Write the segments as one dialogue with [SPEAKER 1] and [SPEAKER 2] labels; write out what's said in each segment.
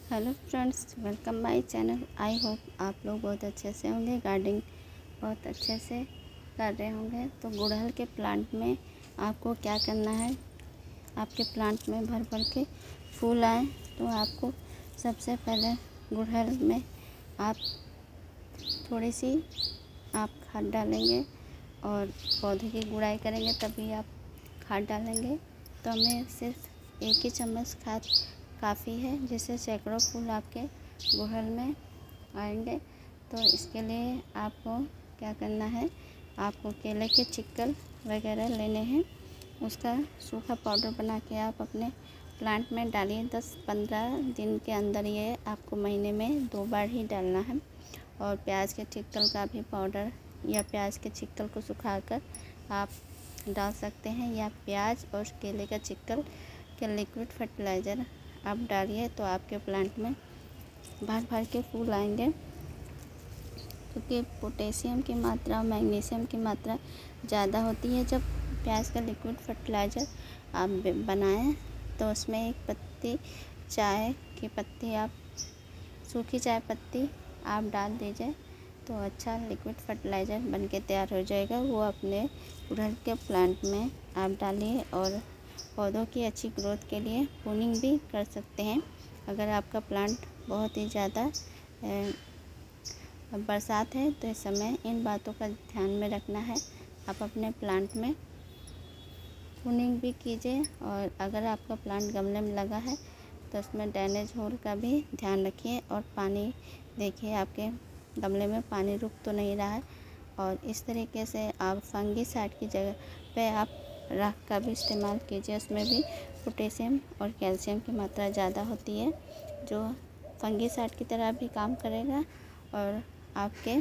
[SPEAKER 1] Hello friends, welcome my channel. I hope आप लोग बहुत अच्छे से होंगे, गार्डनिंग बहुत अच्छे से कर रहे होंगे। तो गुड़हल के प्लांट में आपको क्या करना है, आपके प्लांट में भर भर के फूल आए तो आपको सबसे पहले गुड़हल में आप थोड़ी सी आप खाद डालेंगे और पौधे की गुड़ाई करेंगे, तभी आप खाद डालेंगे। तो हमें सिर्फ 1 ही चम्मच खाद काफ़ी है, जिससे सैकड़ों फूल आपके गुड़हल में आएंगे। तो इसके लिए आपको क्या करना है, आपको केले के चिक्कल वगैरह लेने हैं, उसका सूखा पाउडर बना के आप अपने प्लांट में डालिए। 10-15 दिन के अंदर ये आपको महीने में 2 बार ही डालना है। और प्याज के चिक्कल का भी पाउडर या प्याज के चिक्कल को सुखाकर आप डाल सकते हैं, या प्याज और केले का चिक्कल के लिक्विड फर्टिलाइज़र आप डालिए तो आपके प्लांट में भर भर के फूल आएंगे। क्योंकि पोटेशियम की मात्रा और मैग्नीशियम की मात्रा ज़्यादा होती है। जब प्याज का लिक्विड फर्टिलाइज़र आप बनाएं तो उसमें 1 पत्ती चाय की पत्ती आप सूखी चाय पत्ती आप डाल दीजिए, तो अच्छा लिक्विड फर्टिलाइज़र बनके तैयार हो जाएगा। वो अपने गुड़हल के प्लांट में आप डालिए और पौधों की अच्छी ग्रोथ के लिए प्रूनिंग भी कर सकते हैं। अगर आपका प्लांट बहुत ही ज़्यादा बरसात है तो इस समय इन बातों का ध्यान में रखना है। आप अपने प्लांट में प्रूनिंग भी कीजिए, और अगर आपका प्लांट गमले में लगा है तो उसमें ड्रेनेज होल का भी ध्यान रखिए। और पानी देखिए, आपके गमले में पानी रुक तो नहीं रहा है। और इस तरीके से आप फंगीसाइड की जगह पे आप राख का भी इस्तेमाल कीजिए। उसमें भी पोटेशियम और कैल्शियम की मात्रा ज़्यादा होती है, जो फंगीसाइड की तरह भी काम करेगा और आपके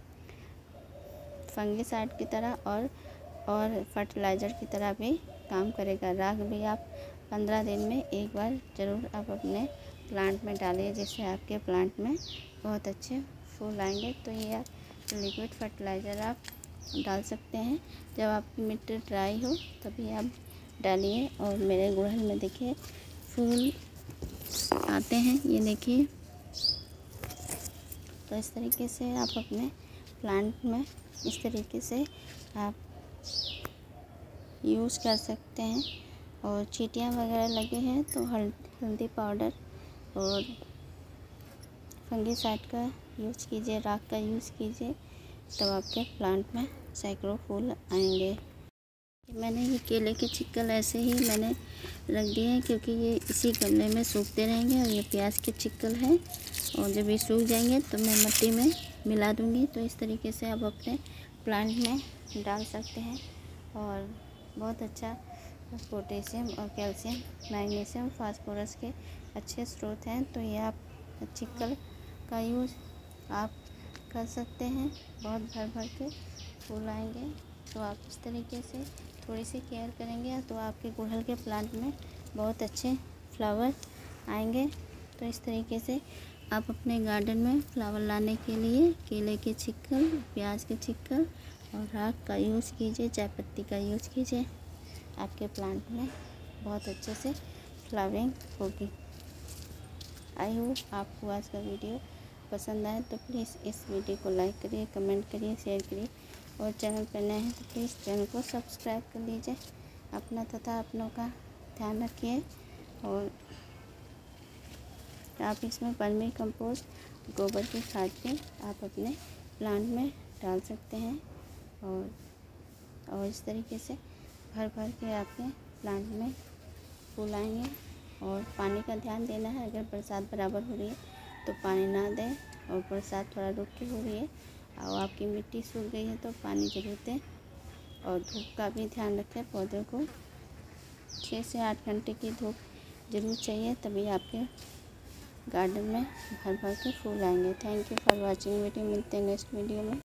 [SPEAKER 1] फंगीसाइड की तरह और फर्टिलाइज़र की तरह भी काम करेगा। राख भी आप 15 दिन में एक बार ज़रूर आप अपने प्लांट में डालिए, जिससे आपके प्लांट में बहुत अच्छे फूल आएंगे। तो ये आप लिक्विड फर्टिलाइज़र आप डाल सकते हैं जब आपकी मिट्टी ड्राई हो, तभी आप डालिए। और मेरे गुड़हल में देखिए फूल आते हैं, ये देखिए। तो इस तरीके से आप अपने प्लांट में इस तरीके से आप यूज़ कर सकते हैं। और चींटियाँ वगैरह लगे हैं तो हल्दी पाउडर और फंगीसाइड का यूज़ कीजिए, राख का यूज़ कीजिए, तब आपके प्लांट में सैकड़ों फूल आएंगे। मैंने ये केले के चिक्कल ऐसे ही मैंने रख दिए हैं, क्योंकि ये इसी गमले में सूखते रहेंगे। और ये प्याज के चिक्कल हैं, और जब ये सूख जाएंगे तो मैं मिट्टी में मिला दूँगी। तो इस तरीके से आप अपने प्लांट में डाल सकते हैं। और बहुत अच्छा पोटेशियम और कैल्शियम, मैग्नीशियम, फास्फोरस के अच्छे स्रोत हैं। तो ये आप चिक्कल का यूज़ आप कर सकते हैं, बहुत भर भर के फूल आएंगे। तो आप इस तरीके से थोड़ी सी केयर करेंगे तो आपके गुड़हल के प्लांट में बहुत अच्छे फ्लावर आएंगे। तो इस तरीके से आप अपने गार्डन में फ्लावर लाने के लिए केले के चिक्कल, प्याज के चिक्कल और राख का यूज़ कीजिए, चाय पत्ती का यूज़ कीजिए। आपके प्लांट में बहुत अच्छे से फ्लावरिंग होगी। आई होप आपको आज का वीडियो पसंद आए तो प्लीज़ इस वीडियो को लाइक करिए, कमेंट करिए, शेयर करिए। और चैनल पर नए हैं तो प्लीज़ चैनल को सब्सक्राइब कर लीजिए। अपना तथा अपनों का ध्यान रखिए। और आप इसमें वर्मी कंपोस्ट, गोबर की खाद भी आप अपने प्लांट में डाल सकते हैं। और इस तरीके से भर भर के आपके प्लांट में फूल आएंगे। और पानी का ध्यान देना है, अगर बरसात बराबर हो रही है तो पानी ना दें, और बरसात थोड़ा रुक के हो रही है और आपकी मिट्टी सूख गई है तो पानी ज़रूर दें। और धूप का भी ध्यान रखें, पौधों को 6 से 8 घंटे की धूप ज़रूर चाहिए, तभी आपके गार्डन में भर भर के फूल आएंगे। Thank you for watching video. मिलते हैं नेक्स्ट वीडियो में।